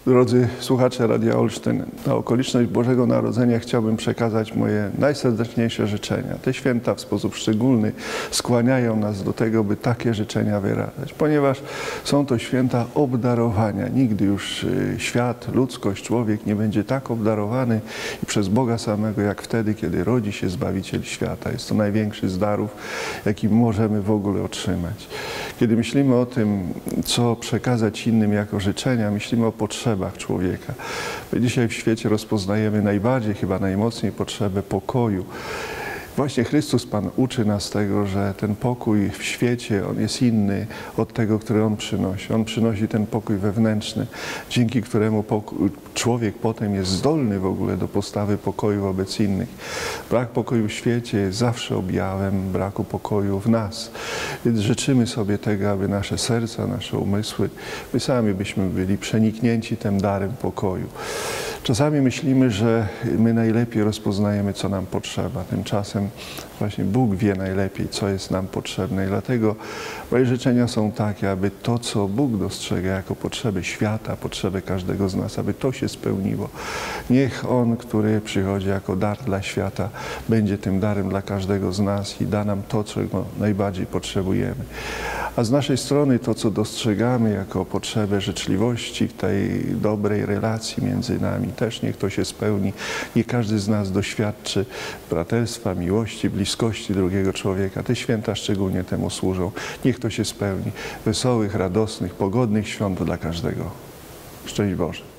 Drodzy słuchacze Radia Olsztyn, na okoliczność Bożego Narodzenia chciałbym przekazać moje najserdeczniejsze życzenia. Te święta w sposób szczególny skłaniają nas do tego, by takie życzenia wyrażać, ponieważ są to święta obdarowania. Nigdy już świat, ludzkość, człowiek nie będzie tak obdarowany i przez Boga samego, jak wtedy, kiedy rodzi się Zbawiciel świata. Jest to największy z darów, jaki możemy w ogóle otrzymać. Kiedy myślimy o tym, co przekazać innym jako życzenia, myślimy o potrzebach człowieka. My dzisiaj w świecie rozpoznajemy najbardziej, chyba najmocniej potrzebę pokoju. Właśnie Chrystus Pan uczy nas tego, że ten pokój w świecie, on jest inny od tego, który On przynosi. On przynosi ten pokój wewnętrzny, dzięki któremu człowiek potem jest zdolny w ogóle do postawy pokoju wobec innych. Brak pokoju w świecie jest zawsze objawem braku pokoju w nas. Więc życzymy sobie tego, aby nasze serca, nasze umysły, my sami byśmy byli przeniknięci tym darem pokoju. Czasami myślimy, że my najlepiej rozpoznajemy, co nam potrzeba. Tymczasem właśnie Bóg wie najlepiej, co jest nam potrzebne. I dlatego moje życzenia są takie, aby to, co Bóg dostrzega jako potrzeby świata, potrzeby każdego z nas, aby to się spełniło. Niech On, który przychodzi jako dar dla świata, będzie tym darem dla każdego z nas i da nam to, czego najbardziej potrzebujemy. A z naszej strony to, co dostrzegamy jako potrzebę życzliwości, tej dobrej relacji między nami, też niech to się spełni. Niech każdy z nas doświadczy braterstwa, miłości, bliskości drugiego człowieka. Te święta szczególnie temu służą. Niech to się spełni. Wesołych, radosnych, pogodnych świąt dla każdego. Szczęść Boże.